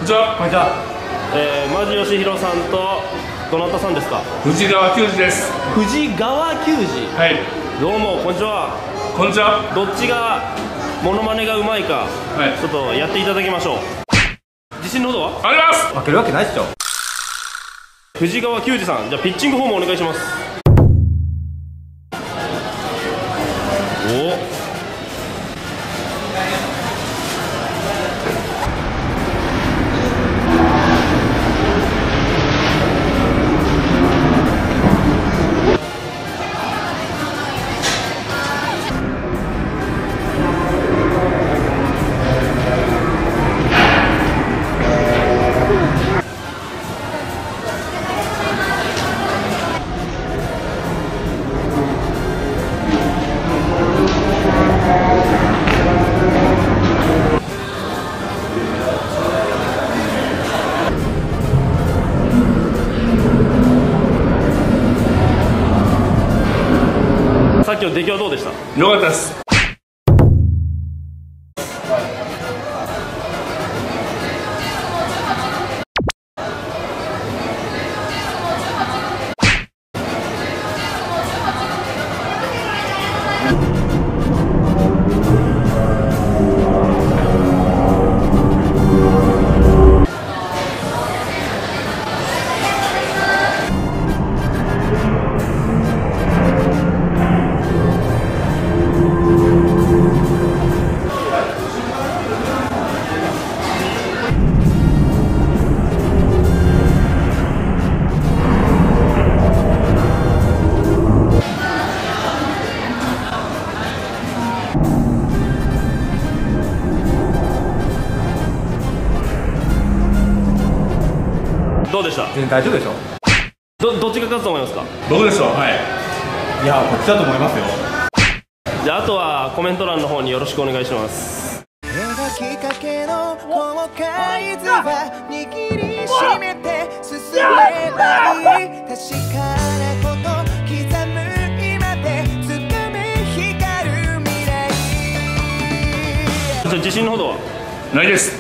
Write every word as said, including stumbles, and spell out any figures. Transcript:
んにちは。 こんにちは。 えー、マジヨシヒロさんとどなたさんですか？ 藤川球児です。 藤川球児。 はい。 どうもこんにちは。 こんにちは。 どっちがモノマネがうまいか、 はい、 ちょっとやっていただきましょう。自信のほどは？ あります。 負けるわけないっしょ。 藤川球児さん、じゃあピッチングフォームお願いします。おお。さっきの出来はどうでした？ よかったです。 どうでした？ 全然大丈夫でしょ。 ど、どっちが勝つと思いますか？ 僕でしょう。はい。 いや、こっちだと思いますよ。 じゃああとはコメント欄の方によろしくお願いします。 描きかけの後悔図は握りしめて進めばいい。確かなこと刻む今でつかめ光る未来。 自信のほどは？ ないです。